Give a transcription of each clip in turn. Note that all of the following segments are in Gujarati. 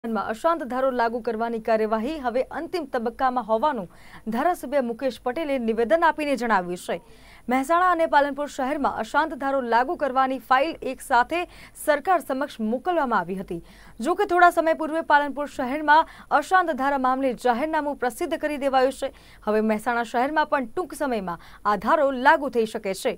માં અશાંત ધારો લાગુ કરવાની કાર્યવાહી હવે અંતિમ તબક્કામાં હોવાનું ધારાસભ્ય મુકેશ પટેલે નિવેદન આપીને જણાવ્યું છે। મહેસાણા અને પાલનપુર શહેરમાં અશાંત ધારો લાગુ કરવાની ફાઇલ એક સાથે સરકાર સમક્ષ મોકલવામાં આવી હતી। જો કે થોડા સમય પૂર્વે પાલનપુર શહેરમાં અશાંત ધારા મામલે જાહેરનામું પ્રસિદ્ધ કરી દેવાયું છે। હવે મહેસાણા શહેરમાં પણ ટૂંક સમયમાં આ ધારો લાગુ થઈ શકે છે।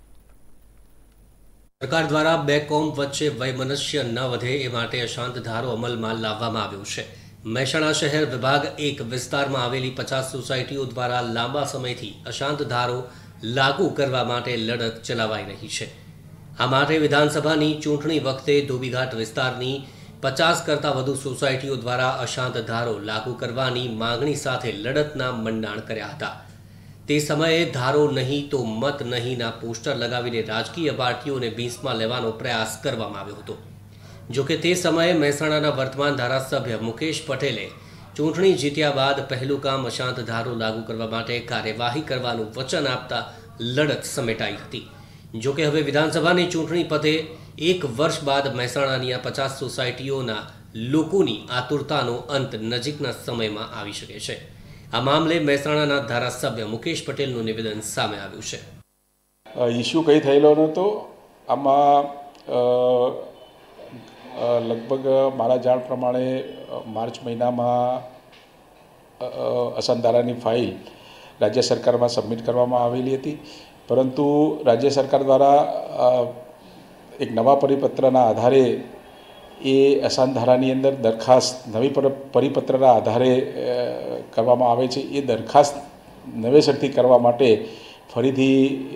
सरकार द्वारा बे कोम वच्चे वैमनस्य न वधे ए माटे अशांत धारो अमल में लाववामां आव्यो छे। महेसाणा शहर विभाग एक विस्तार में आवेली 50 सोसायटीओ द्वारा लांबा समयथी अशांत धारो लागू करवा माटे लड़त चलावाई रही है। आ माटे विधानसभानी चूंटणी वखते धोबीघाट विस्तारनी 50 करता वधु सोसायटीओ द्वारा अशांत धारो लागू करवानी मांगणी साथे लड़तना मंडाण कर्या हता। ते समये धारो नहीं तो मत नहीं ना पोस्टर लगावीने राजकीय पार्टीओने बीसमां लेवानो प्रयास करवामां आव्यो हतो। जो कि ते समये महेसाणाना वर्तमान धारासभ्य मुकेश पटेले चूंटणी जीत्या बाद पहलू काम अशांत धारो लागू करवा माटे कार्यवाही करवानुं वचन आपता लड़त समेटाई हती। जो कि हवे विधानसभानी चूंटणी पते एक वर्ष बाद महेसाणानी आ 50 सोसायटीओना लोकोनी आतुरतानो अंत नजीकना समयमां आवी शके छे। आ मामले महेसाणाना धारासभ्य मुकेश पटेलનું નિવેદન સામે આવ્યું છે। ઇશ્યુ કંઈ થયેલો નહોતો। આમાં લગભગ મારા જાણ પ્રમાણે માર્ચ મહિનામાં અસંધારાની ફાઇલ રાજ્ય સરકારમાં સબમિટ કરવામાં આવેલી હતી, પરંતુ રાજ્ય સરકાર દ્વારા એક નવા પરિપત્રના આધારે એ અસાંધારાની અંદર દરખાસ્ત નવી પરિપત્રના આધારે કરવામાં આવે છે। એ દરખાસ્ત નવેસરથી કરવા માટે ફરીથી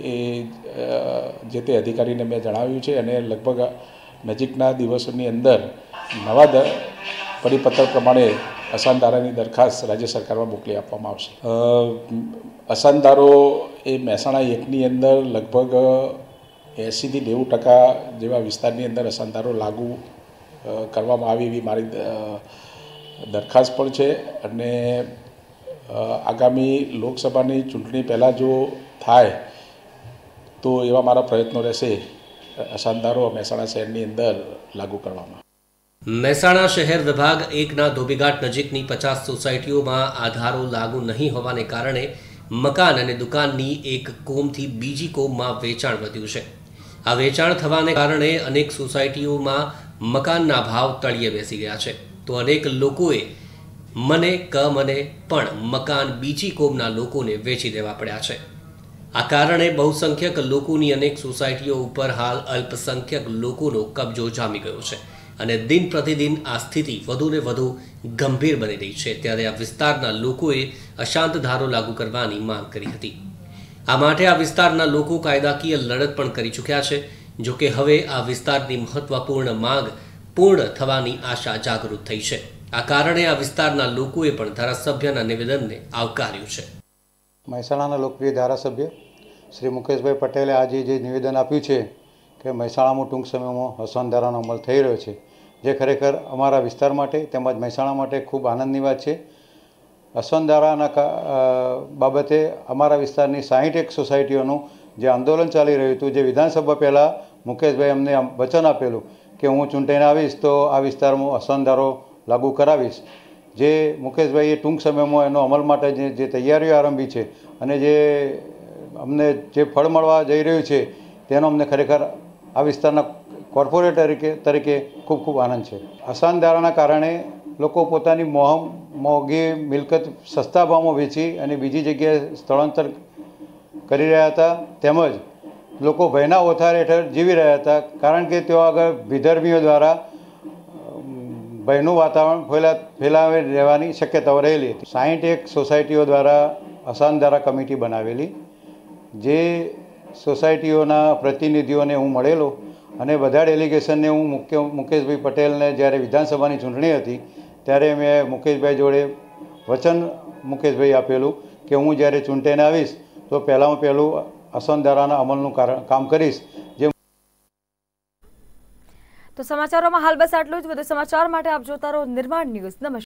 જે તે અધિકારીને મેં જણાવ્યું છે અને લગભગ નજીકના દિવસોની અંદર નવા પરિપત્ર પ્રમાણે અસાંધારાની દરખાસ્ત રાજ્ય સરકારમાં મોકલી આપવામાં આવશે। અસાંધારો એ મહેસાણા એકની અંદર લગભગ 80 થી 90% જેવા વિસ્તારની અંદર અસાંધારો લાગુ કરવામાં આવી એવી મારી દરખાસ્ત પણ છે અને આગામી લોકસભાની ચૂંટણી પહેલાં જો થાય તો એવા મારા પ્રયત્નો રહેશે અસાંધારો મહેસાણા શહેરની અંદર લાગુ કરવામાં। મહેસાણા શહેર વિભાગ એકના ધોબીઘાટ નજીકની 50 સોસાયટીઓમાં આ ધારો લાગુ નહીં હોવાને કારણે મકાન અને દુકાનની એક કોમથી બીજી કોમમાં વેચાણ વધ્યું છે। આ વેચાણ થવાને કારણે અનેક સોસાયટીઓમાં મકાનના ભાવ તળિયે બેસી ગયા છે, તો અનેક લોકોએ મને પણ મકાન બીજી કોમના લોકોને વેચી દેવા પડ્યા છે। આ કારણે બહુસંખ્યક લોકોની અનેક સોસાયટીઓ ઉપર હાલ અલ્પસંખ્યક લોકોનો કબજો જામી ગયો છે અને દિન પ્રતિદિન આ સ્થિતિ વધુને વધુ ગંભીર બની રહી છે। ત્યારે આ વિસ્તારના લોકોએ અશાંત ધારો લાગુ કરવાની માંગ કરી હતી। આ માટે આ વિસ્તારના લોકો કાયદાકીય લડત પણ કરી ચૂક્યા છે। જો કે હવે આ વિસ્તારની મહત્વપૂર્ણ માંગ પૂર્ણ થવાની આશા જાગૃત થઈ છે। આ કારણે આ વિસ્તારના લોકોએ પણ ધારાસભ્યના નિવેદનને આવકાર્યું છે। મહેસાણાના લોકપ્રિય ધારાસભ્ય શ્રી મુકેશભાઈ પટેલે આજે જે નિવેદન આપ્યું છે કે મહેસાણામાં ટૂંક સમયમાં અસાંધારાનો અમલ થઈ રહ્યો છે, જે ખરેખર અમારા વિસ્તાર માટે તેમજ મહેસાણા માટે ખૂબ આનંદની વાત છે। અસાંધારાના બાબતે અમારા વિસ્તારની 61 સોસાયટીઓનું જે આંદોલન ચાલી રહ્યું હતું, જે વિધાનસભા પહેલાં મુકેશભાઈ અમને વચન આપેલું કે હું ચૂંટાઈને આવીશ તો આ વિસ્તારમાં અસાંધારો લાગુ કરાવીશ, જે મુકેશભાઈએ ટૂંક સમયમાં એનો અમલ માટે જે તૈયારીઓ આરંભી છે અને જે અમને જે ફળ મળવા જઈ રહ્યું છે તેનો અમને ખરેખર આ વિસ્તારના કોર્પોરેટર તરીકે ખૂબ ખૂબ આનંદ છે। અસાંધારાના કારણે લોકો પોતાની મોંઘી મિલકત સસ્તા ભાવમાં વેચી અને બીજી જગ્યાએ સ્થળાંતર કરી રહ્યા હતા, તેમજ લોકો ભયના ઓથાર હેઠળ જીવી રહ્યા હતા, કારણ કે તેઓ આગળ વિધર્મીઓ દ્વારા ભયનું વાતાવરણ ફેલાવી રહેવાની શક્યતાઓ રહેલી હતી। 61 સોસાયટીઓ દ્વારા અસાંધારા કમિટી બનાવેલી, જે સોસાયટીઓના પ્રતિનિધિઓને હું મળેલો અને બધા ડેલિગેશનને હું મુકેશભાઈ પટેલને જ્યારે વિધાનસભાની ચૂંટણી હતી ત્યારે મેં મુકેશભાઈ જોડે વચન મુકેશભાઈ આપેલું કે હું જ્યારે ચૂંટાઈને આવીશ તો પહેલાં અસાંધારાના અમલનું કામ કરીશ। તો સમાચારોમાં હાલ બસ આટલું જ। વધુ સમાચાર માટે આપ જોતા રહો નિર્માણ ન્યૂઝ। નમસ્કાર।